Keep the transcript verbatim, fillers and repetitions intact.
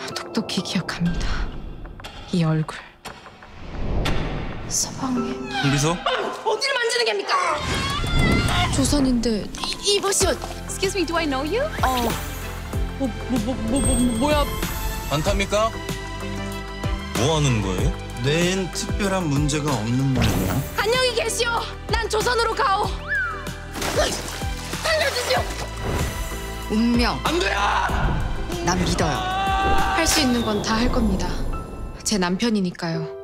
똑똑히 기억합니다. 이 얼굴. 서방님. 홍비서? 어디를 만지는 겁니까? 조선인데 이, 이보시오. Excuse me, do I know you? 어. 뭐, 뭐, 뭐, 뭐, 뭐, 뭐야? 안 탑니까? 뭐 하는 거예요? 내엔 특별한 문제가 없는 모양이야. 안녕히 계시오. 난 조선으로 가오. 살려주시오. 운명. 안 돼요! 난 믿어요. 할 수 있는 건 다 할 겁니다. 제 남편이니까요.